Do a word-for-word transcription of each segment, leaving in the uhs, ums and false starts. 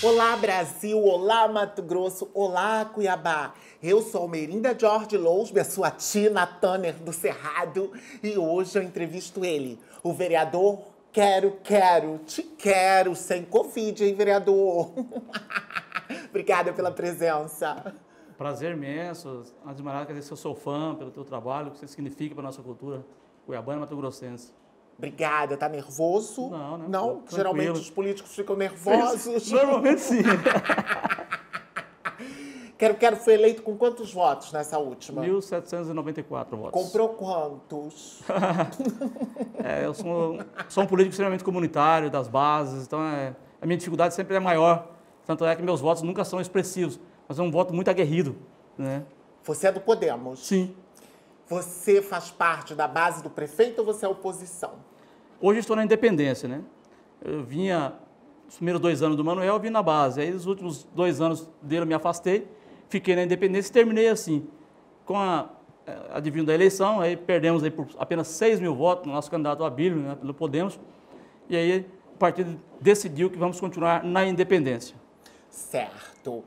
Olá, Brasil! Olá, Mato Grosso! Olá, Cuiabá! Eu sou Almerinda George Lousbe, a sua Tina Turner do Cerrado, e hoje eu entrevisto ele, o vereador Quero, Quero, Te Quero, sem Covid, hein, vereador? Obrigada pela presença. Prazer imenso. Antes de mais nada, quer dizer que eu sou fã pelo teu trabalho, o que você significa para a nossa cultura cuiabana e mato-grossense. Obrigada. Tá nervoso? Não, não. Não? Tranquilo. Geralmente os políticos ficam nervosos. Normalmente sim. Quero, Quero foi eleito com quantos votos nessa última? mil setecentos e noventa e quatro votos. Comprou quantos? É, eu sou, sou um político extremamente comunitário, das bases, então é, a minha dificuldade sempre é maior. Tanto é que meus votos nunca são expressivos, mas é um voto muito aguerrido, né? Você é do Podemos? Sim. Você faz parte da base do prefeito ou você é oposição? Hoje eu estou na independência, né? Eu vinha, os primeiros dois anos do Manuel, eu vim na base. Aí, os últimos dois anos dele, eu me afastei, fiquei na independência e terminei assim. Com a advindo da eleição, aí perdemos aí por apenas seis mil votos no nosso candidato Abílio, né, pelo Podemos. E aí o partido decidiu que vamos continuar na independência. Certo.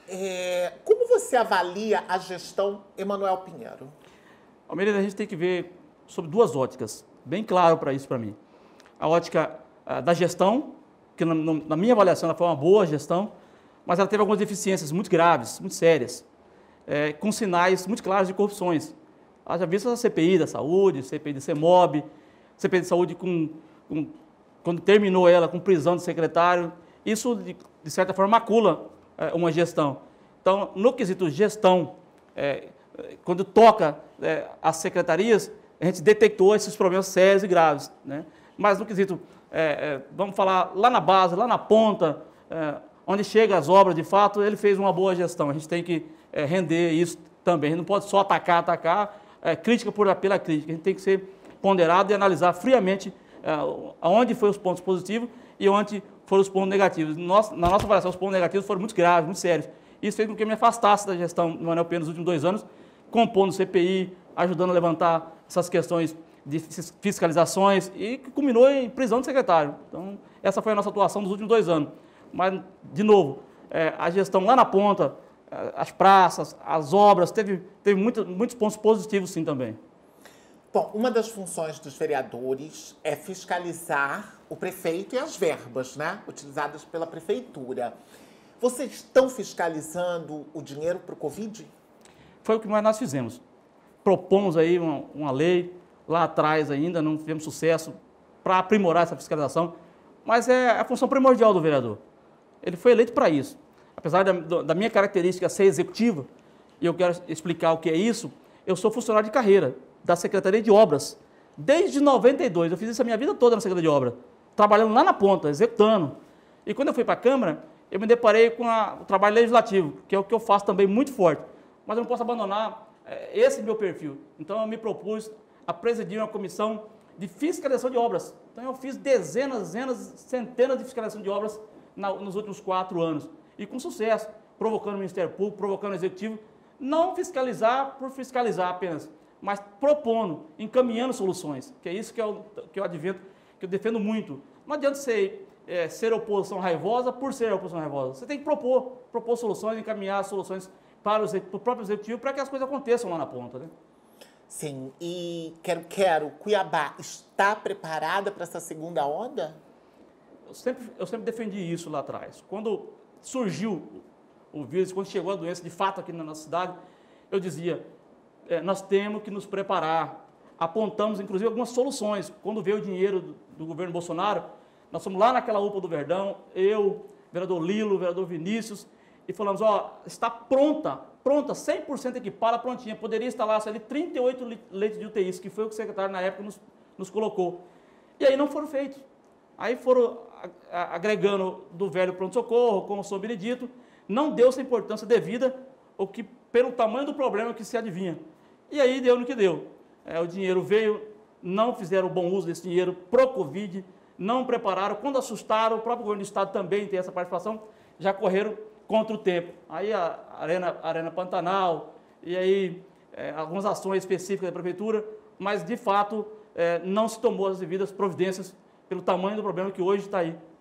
É, como você avalia a gestão Emanuel Pinheiro? Almeida, a gente tem que ver sobre duas óticas, bem claro para isso para mim. A ótica ah, da gestão, que na, na minha avaliação ela foi uma boa gestão, mas ela teve algumas deficiências muito graves, muito sérias, é, com sinais muito claros de corrupções. Haja visto a C P I da saúde, C P I do CEMOB, C P I de saúde com, com, quando terminou ela com prisão de secretário, isso de, de certa forma macula é, uma gestão. Então, no quesito gestão, é, quando toca é, as secretarias, a gente detectou esses problemas sérios e graves, né? Mas no quesito, é, é, vamos falar lá na base, lá na ponta, é, onde chegam as obras de fato, ele fez uma boa gestão. A gente tem que é, render isso também. A gente não pode só atacar, atacar, é, crítica por, pela crítica. A gente tem que ser ponderado e analisar friamente é, aonde foram os pontos positivos e onde foram os pontos negativos. Nós, na nossa avaliação, os pontos negativos foram muito graves, muito sérios. Isso fez com que eu me afastasse da gestão do Manuel Pinheiro nos últimos dois anos, compondo C P I, ajudando a levantar essas questões de fiscalizações e que culminou em prisão de secretário. Então, essa foi a nossa atuação nos últimos dois anos. Mas, de novo, é, a gestão lá na ponta, as praças, as obras, teve, teve muito, muitos pontos positivos sim também. Bom, uma das funções dos vereadores é fiscalizar o prefeito e as verbas, né, utilizadas pela prefeitura. Vocês estão fiscalizando o dinheiro para o Covid? Foi o que nós fizemos. Propomos aí uma, uma lei, lá atrás ainda, não tivemos sucesso, para aprimorar essa fiscalização, mas é a função primordial do vereador. Ele foi eleito para isso. Apesar da, da minha característica ser executiva, e eu quero explicar o que é isso, eu sou funcionário de carreira da Secretaria de Obras. Desde noventa e dois, eu fiz isso a minha vida toda na Secretaria de Obras, trabalhando lá na ponta, executando. E quando eu fui para a Câmara, eu me deparei com a, o trabalho legislativo, que é o que eu faço também muito forte. Mas eu não posso abandonar é, esse meu perfil. Então, eu me propus a presidir uma comissão de fiscalização de obras. Então, eu fiz dezenas, dezenas, centenas de fiscalização de obras na, nos últimos quatro anos. E com sucesso, provocando o Ministério Público, provocando o Executivo. Não fiscalizar por fiscalizar apenas, mas propondo, encaminhando soluções. Que é isso que eu, que eu advento, que eu defendo muito. Não adianta ser, é, ser oposição raivosa por ser oposição raivosa. Você tem que propor, propor soluções, encaminhar soluções para o, para o próprio Executivo, para que as coisas aconteçam lá na ponta, né? Sim, e Quero, Quero, Cuiabá está preparada para essa segunda onda? Eu sempre, eu sempre defendi isso lá atrás. Quando surgiu o vírus, quando chegou a doença de fato aqui na nossa cidade, eu dizia, é, nós temos que nos preparar. Apontamos, inclusive, algumas soluções. Quando veio o dinheiro do, do governo Bolsonaro, nós fomos lá naquela U P A do Verdão, eu, vereador Lilo, vereador Vinícius, e falamos, ó, está pronta, pronta, cem por cento equipada, prontinha. Poderia instalar ali trinta e oito leitos de U T Is, que foi o que o secretário na época nos, nos colocou. E aí não foram feitos. Aí foram agregando do velho pronto-socorro, com o São Benedito, não deu-se a importância devida, o que, pelo tamanho do problema que se adivinha. E aí deu no que deu. É, o dinheiro veio, não fizeram bom uso desse dinheiro pro Covid, não prepararam, quando assustaram, o próprio governo do Estado também tem essa participação, já correram contra o tempo. Aí a Arena, a Arena Pantanal, e aí é, algumas ações específicas da Prefeitura, mas de fato é, não se tomou as devidas providências pelo tamanho do problema que hoje está aí.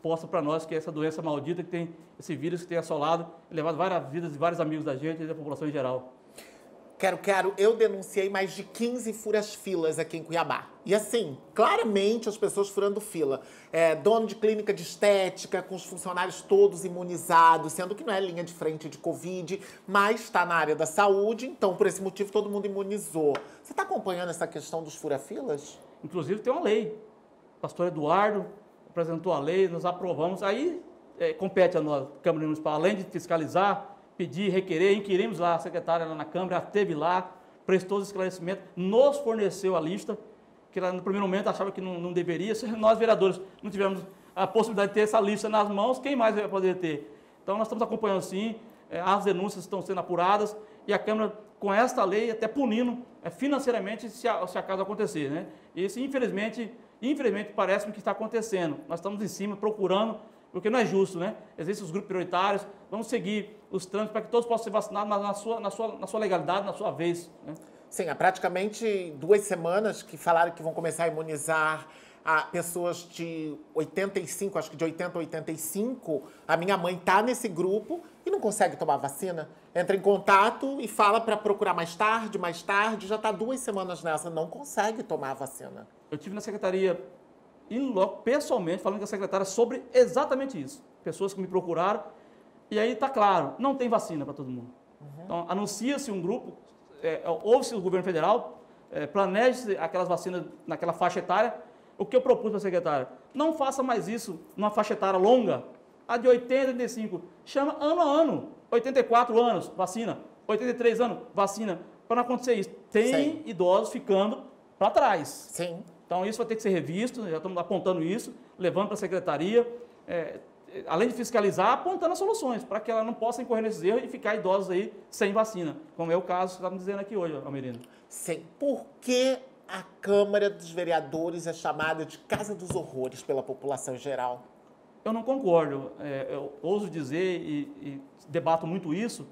posta para nós que é essa doença maldita, que tem esse vírus que tem assolado e levado várias vidas de vários amigos da gente e da população em geral. Quero, quero, eu denunciei mais de quinze furas-filas aqui em Cuiabá. E assim, claramente as pessoas furando fila. É, dono de clínica de estética, com os funcionários todos imunizados, sendo que não é linha de frente de Covid, mas está na área da saúde, então por esse motivo todo mundo imunizou. Você está acompanhando essa questão dos fura-filas? Inclusive tem uma lei. O pastor Eduardo apresentou a lei, nós aprovamos. Aí é, compete a nós, Câmara Municipal, além de fiscalizar, pedir, requerer, inquirimos lá, a secretária lá na Câmara, ela esteve lá, prestou os esclarecimentos, nos forneceu a lista, que ela no primeiro momento achava que não, não deveria, se nós vereadores não tivemos a possibilidade de ter essa lista nas mãos, quem mais vai poder ter? Então nós estamos acompanhando sim, as denúncias estão sendo apuradas e a Câmara com esta lei até punindo financeiramente se, a, se acaso acontecer, né? E isso infelizmente, infelizmente parece-me que está acontecendo, nós estamos em cima procurando, porque não é justo, né? Existem os grupos prioritários, vamos seguir os trâmites para que todos possam ser vacinados, mas na sua, na sua, na sua legalidade, na sua vez, né? Sim, há praticamente duas semanas que falaram que vão começar a imunizar a pessoas de oitenta e cinco, acho que de oitenta a oitenta e cinco. A minha mãe está nesse grupo e não consegue tomar vacina. Entra em contato e fala para procurar mais tarde, mais tarde. Já está duas semanas nessa, não consegue tomar a vacina. Eu tive na secretaria, pessoalmente, falando com a secretária sobre exatamente isso. Pessoas que me procuraram. E aí está claro, não tem vacina para todo mundo. Uhum. Então, anuncia-se um grupo, é, ouve-se o governo federal, é, planeje-se aquelas vacinas naquela faixa etária. O que eu propus para a secretária? Não faça mais isso numa faixa etária longa, a de oitenta, oitenta e cinco. Chama ano a ano. oitenta e quatro anos, vacina. oitenta e três anos, vacina. Para não acontecer isso. Tem Sim. idosos ficando para trás. Sim. Então, isso vai ter que ser revisto, já estamos apontando isso, levando para a secretaria. É, além de fiscalizar, apontando as soluções, para que ela não possa incorrer nesses erros e ficar idosos aí sem vacina, como é o caso que você está me dizendo aqui hoje, Almerino. Sim. Por que a Câmara dos Vereadores é chamada de Casa dos Horrores pela população em geral? Eu não concordo. É, eu ouso dizer e, e debato muito isso,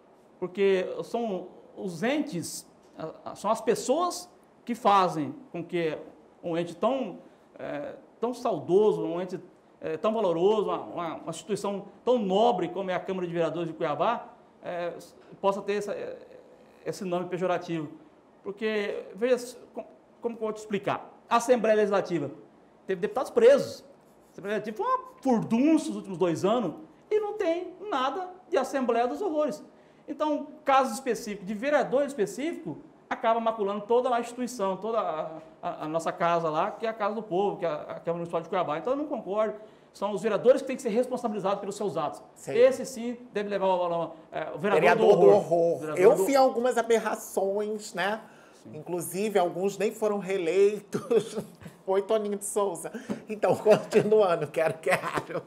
porque são os entes, são as pessoas que fazem com que um ente tão, é, tão saudoso, um ente É, tão valoroso, uma, uma, uma instituição tão nobre como é a Câmara de Vereadores de Cuiabá, é, possa ter essa, esse nome pejorativo. Porque, veja, como, como eu vou te explicar? A Assembleia Legislativa teve deputados presos. A Assembleia Legislativa foi uma furdunça nos últimos dois anos e não tem nada de Assembleia dos Horrores. Então, casos específicos, de vereador específico, acaba maculando toda a instituição, toda a, a, a nossa casa lá, que é a Casa do Povo, que é a, a Câmara Municipal de Cuiabá. Então, eu não concordo. São os vereadores que têm que ser responsabilizados pelos seus atos. Sim. Esse sim deve levar o, o, o vereador, vereador do horror. Do horror. Vereador eu do... vi algumas aberrações, né? Sim. Inclusive, alguns nem foram reeleitos. Foi Toninho de Souza. Então, continuando, quero, quero.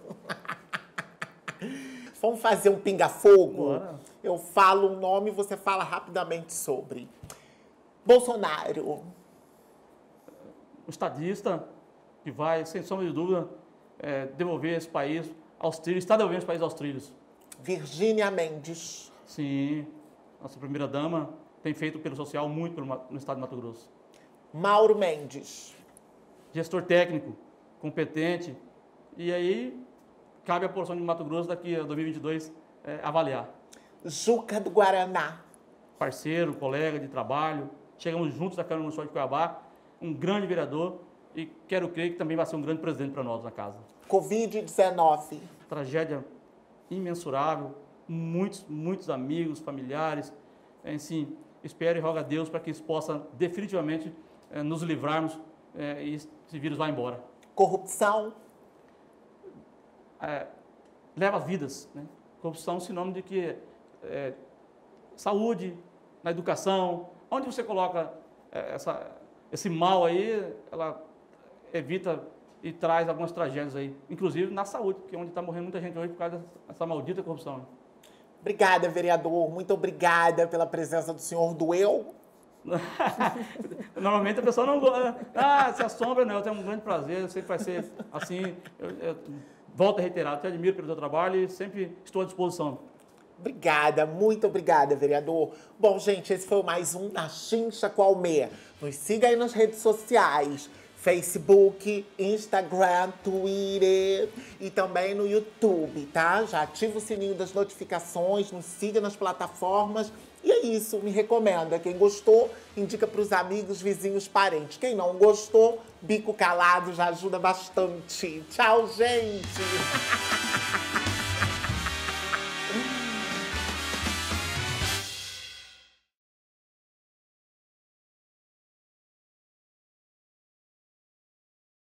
Vamos fazer um pinga-fogo? Bora. Eu falo um nome e você fala rapidamente sobre. Bolsonaro. Um estadista que vai, sem sombra de dúvida, é, devolver esse país aos trilhos, está devolvendo esse país aos trilhos. Virgínia Mendes. Sim, nossa primeira-dama tem feito pelo social muito pelo, no estado de Mato Grosso. Mauro Mendes. Gestor técnico, competente, e aí cabe à população de Mato Grosso daqui a dois mil e vinte e dois é, avaliar. Juca do Guaraná. Parceiro, colega de trabalho, chegamos juntos da Câmara Municipal de Cuiabá, um grande vereador, e quero crer que também vai ser um grande presidente para nós na casa. Covid dezenove. Tragédia imensurável, muitos, muitos amigos, familiares, assim, espero e rogo a Deus para que isso possa definitivamente eh, nos livrarmos eh, e esse vírus vá embora. Corrupção. É, leva vidas, né? Corrupção é um sinônimo de que é, saúde, na educação, onde você coloca é, essa, esse mal aí, ela evita e traz algumas tragédias aí, inclusive na saúde, que é onde está morrendo muita gente hoje por causa dessa maldita corrupção. Obrigada, vereador. Muito obrigada pela presença do senhor. Doeu? Normalmente a pessoa não gosta. Ah, se assombra, não. Eu tenho um grande prazer, sempre vai ser assim. Eu, eu volto a reiterar, te admiro pelo teu trabalho e sempre estou à disposição. Obrigada, muito obrigada, vereador. Bom, gente, esse foi mais um Na Chincha com Almê. Nos siga aí nas redes sociais. Facebook, Instagram, Twitter e também no YouTube, tá? Já ativa o sininho das notificações, nos siga nas plataformas. E é isso, me recomenda. Quem gostou, indica para os amigos, vizinhos, parentes. Quem não gostou, bico calado já ajuda bastante. Tchau, gente!